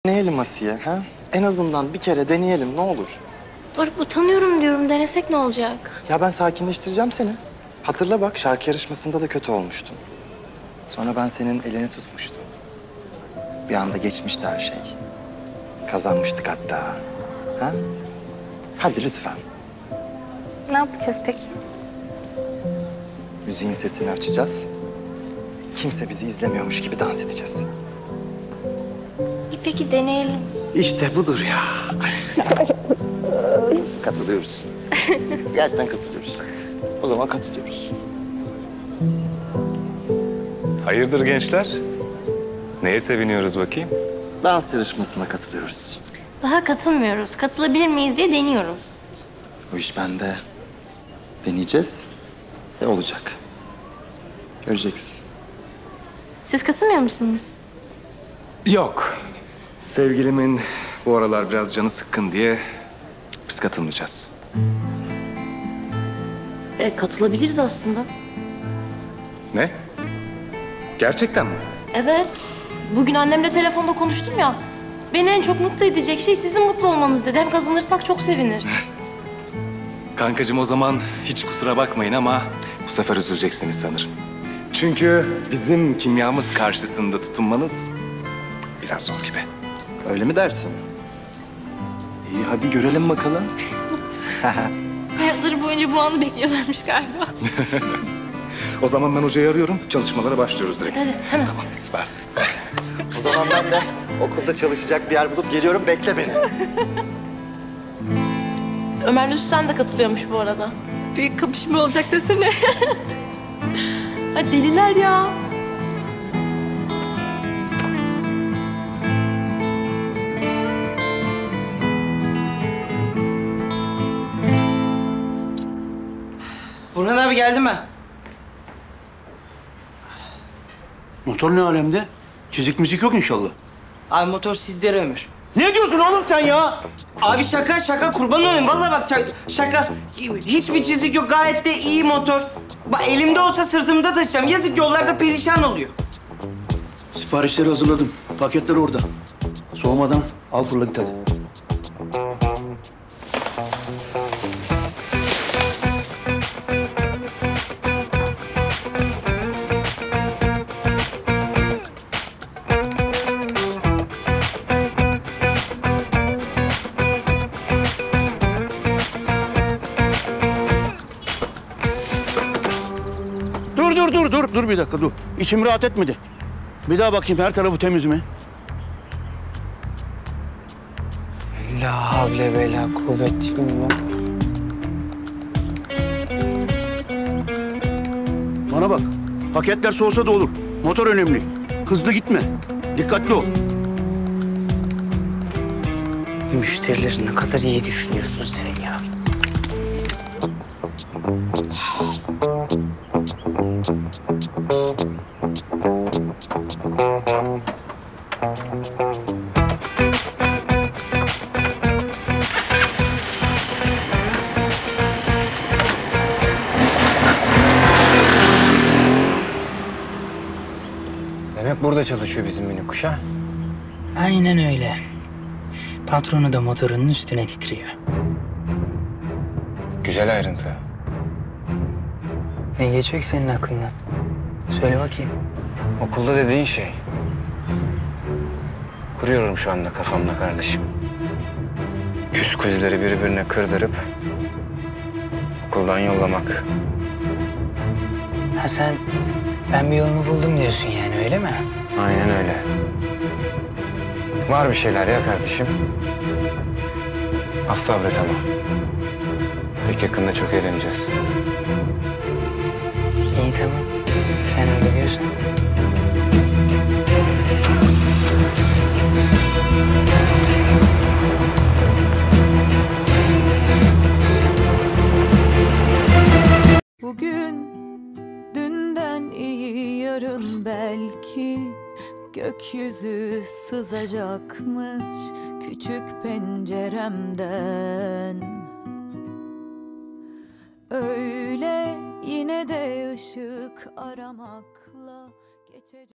Deneyelim Asiye, ha? En azından bir kere deneyelim, ne olur. Doruk utanıyorum diyorum. Denesek ne olacak? Ya ben sakinleştireceğim seni. Hatırla bak, şarkı yarışmasında da kötü olmuştun. Sonra ben senin elini tutmuştum. Bir anda geçmişti her şey. Kazanmıştık hatta. Ha? Hadi lütfen. Ne yapacağız peki? Müziğin sesini açacağız. Kimse bizi izlemiyormuş gibi dans edeceğiz. Peki deneyelim. İşte budur ya. Katılıyoruz. Gerçekten katılıyoruz. O zaman katılıyoruz. Hayırdır gençler? Neye seviniyoruz bakayım? Dans yarışmasına katılıyoruz. Daha katılmıyoruz. Katılabilir miyiz diye deniyoruz. O iş bende. Deneyeceğiz ve olacak. Göreceksin. Siz katılmıyor musunuz? Yok. Sevgilimin bu aralar biraz canı sıkkın diye biz katılmayacağız. Katılabiliriz aslında. Ne? Gerçekten mi? Evet. Bugün annemle telefonda konuştum ya. Beni en çok mutlu edecek şey sizin mutlu olmanız dedi. Hem kazanırsak çok sevinir. Kankacığım o zaman hiç kusura bakmayın ama bu sefer üzüleceksiniz sanırım. Çünkü bizim kimyamız karşısında tutunmanız biraz zor gibi. Öyle mi dersin? İyi, hadi görelim bakalım. Hayatları boyunca bu anı bekliyorlarmış galiba. O zaman ben hocayı arıyorum. Çalışmalara başlıyoruz direkt. Hadi hemen. Tamam, süper. O zaman ben de okulda çalışacak bir yer bulup geliyorum. Bekle beni. Ömer Lütfü sen de katılıyormuş bu arada. Büyük kapışma olacak desene. Ay deliler ya. Burhan abi geldim ben. Motor ne alemde? Çizik müzik yok inşallah. Abi motor sizlere ömür. Ne diyorsun oğlum sen ya? Abi şaka kurban olayım. Vallahi bak şaka. Hiçbir çizik yok. Gayet de iyi motor. Bak elimde olsa sırtımda taşıyacağım. Yazık yollarda perişan oluyor. Siparişleri hazırladım. Paketler orada. Soğumadan al fırla git hadi. Dur bir dakika dur. İçim rahat etmedi. Bir daha bakayım her tarafı temiz mi? La havle ve la kuvvete illa. Bana bak. Paketler soğusa da olur. Motor önemli. Hızlı gitme. Dikkatli ol. Müşterileri ne kadar iyi düşünüyorsun sen ya. Demek burada çalışıyor bizim minik kuş ha? Aynen öyle. Patronu da motorunun üstüne titriyor. Güzel ayrıntı. Ne geçiyor ki senin aklından? Söyle bakayım. Okulda dediğin şey. Kuruyorum şu anda kafamda kardeşim. Küs kuzileri birbirine kırdırıp okuldan yollamak. Ha sen ben bir yolunu buldum diyorsun yani öyle mi? Aynen öyle. Var bir şeyler ya kardeşim. Az sabret ama. Pek yakında çok eğleneceğiz. İyi tamam. Sen öyle diyorsan. Bugün dünden iyi yarın belki gökyüzü sızacakmış küçük penceremden. Öyle yine de ışık aramakla geçecek.